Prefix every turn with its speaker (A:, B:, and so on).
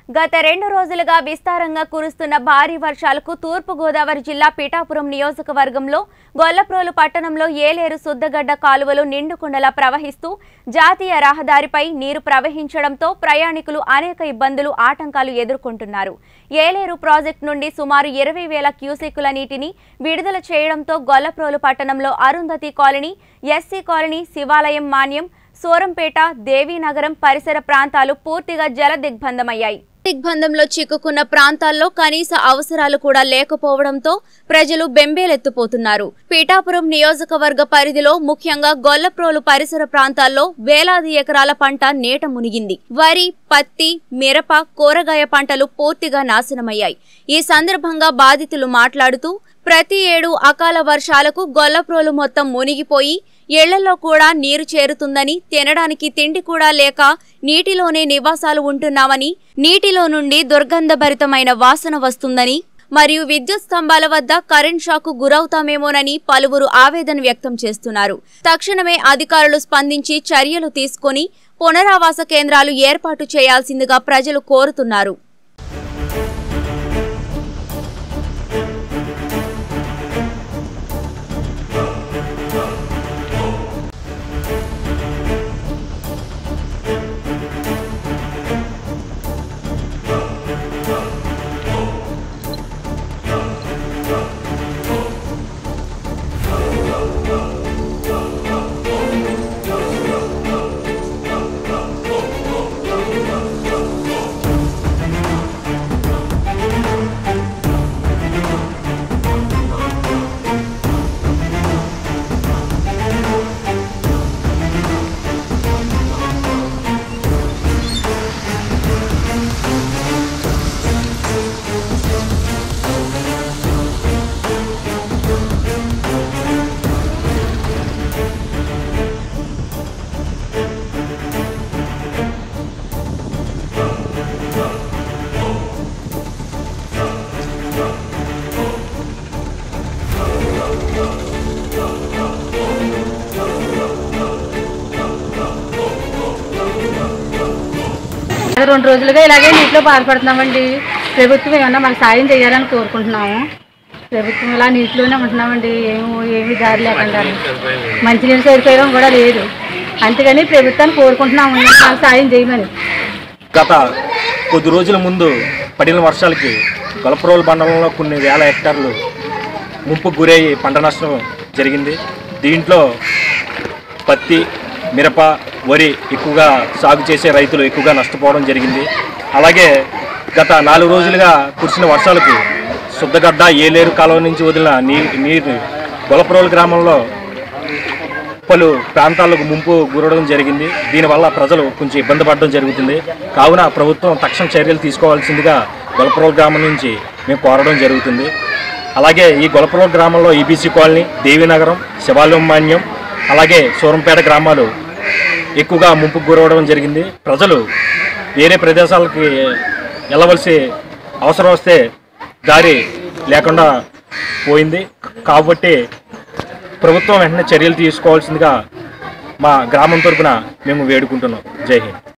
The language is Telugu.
A: గత 2 రోజులుగా విస్తారంగా కురుస్తున్న భారీ వర్షాలకు తూర్పు గోదావరి జిల్లా పిఠాపురం నియోజకవర్గంలో గొల్లప్రోలు పట్టణంలో ఏలేరు సుద్దగడ్డ కాలువలు నిండుకుండలా ప్రవహిస్తూ జాతీయ రహదారిపై నీరు ప్రవహించడంతో ప్రయాణికులు అనేక ఇబ్బందులు ఆటంకాలు ఎదుర్కొంటున్నారు. ఏలేరు ప్రాజెక్టు నుండి సుమారు 20,000 క్యూసెక్కుల నీటిని విడుదల చేయడంతో గొల్లప్రోలు పట్టణంలో అరుంధతి కాలనీ, ఎస్సీ కాలనీ, శివాలయం మాన్యం, సోరంపేట, దేవీనగరం పరిసర ప్రాంతాలు పూర్తిగా జల దిగ్బంధమయ్యాయి. దిగ్బంధంలో చిక్కుకున్న ప్రాంతాల్లో కనీస అవసరాలు కూడా లేకపోవడంతో ప్రజలు బెంబేలెత్తిపోతున్నారు. పిఠాపురం నియోజకవర్గ పరిధిలో ముఖ్యంగా గొల్లప్రోలు పరిసర ప్రాంతాల్లో వేలాది ఎకరాల పంట నీట మునిగింది. వరి, పత్తి, మిరప, కూరగాయ పంటలు పూర్తిగా నాశనమయ్యాయి. ఈ సందర్భంగా బాధితులు మాట్లాడుతూ ప్రతి ఏడు అకాల వర్షాలకు గొల్లప్రోలు మొత్తం మునిగిపోయి ఇళ్లలో కూడా నీరు చేరుతుందని, తినడానికి తిండి కూడా లేక నీటిలోనే నివాసాలు ఉంటున్నామని, నీటిలో నుండి దుర్గంధభరితమైన వాసన వస్తుందని మరియు విద్యుత్ స్తంభాల వద్ద కరెంట్ షాకు గురవుతామేమోనని పలువురు ఆవేదన వ్యక్తం చేస్తున్నారు. తక్షణమే అధికారులు స్పందించి చర్యలు తీసుకొని పునరావాస కేంద్రాలు ఏర్పాటు చేయాల్సిందిగా ప్రజలు కోరుతున్నారు.
B: రెండు రోజులుగా ఇలాగే నీటిలో బాధపడుతున్నామండి. ప్రభుత్వం ఏమన్నా మనకు సాయం చేయాలని కోరుకుంటున్నాము. ప్రభుత్వం ఇలా నీటిలోనే ఉంటున్నామండి, ఏమి దారి లేకుండా మంచినీళ్ళు సరిపోయడం కూడా లేదు. అందుకని ప్రభుత్వాన్ని కోరుకుంటున్నాము మనకు సాయం చేయమని.
C: గత కొద్ది రోజుల ముందు పడిన వర్షాలకి గొల్లప్రోలు మండలంలో కొన్ని వేల హెక్టార్లు ముంపుకు గురయ్యి పంట నష్టం జరిగింది. దీంట్లో పత్తి, మిరప, వరి ఎక్కువగా సాగు చేసే రైతులు ఎక్కువగా నష్టపోవడం జరిగింది. అలాగే గత 4 రోజులుగా కురిసిన వర్షాలకు సుద్దగడ్డ, ఏలేరు కాలువ నుంచి వదిలిన నీరు గొల్లప్రోలు గ్రామంలో పలు ప్రాంతాలకు ముంపు గురవడం జరిగింది. దీనివల్ల ప్రజలు కొంచెం ఇబ్బంది పడడం జరుగుతుంది. కావున ప్రభుత్వం తక్షణ చర్యలు తీసుకోవాల్సిందిగా గొల్లప్రోలు గ్రామం నుంచి మేము కోరడం జరుగుతుంది. అలాగే ఈ గొల్లప్రోలు గ్రామంలో ఈబీసీ కాలనీ, దేవీనగరం, శివాలయం మాన్యం, అలాగే సోరంపేట గ్రామాలు ఎక్కువగా ముంపుకు గురవడం జరిగింది. ప్రజలు వేరే ప్రదేశాలకి వెళ్ళవలసి అవసరం వస్తే దారి లేకుండా పోయింది. కాబట్టి ప్రభుత్వం వెంటనే చర్యలు తీసుకోవాల్సిందిగా మా గ్రామం తరపున మేము వేడుకుంటున్నాం. జై హింద్.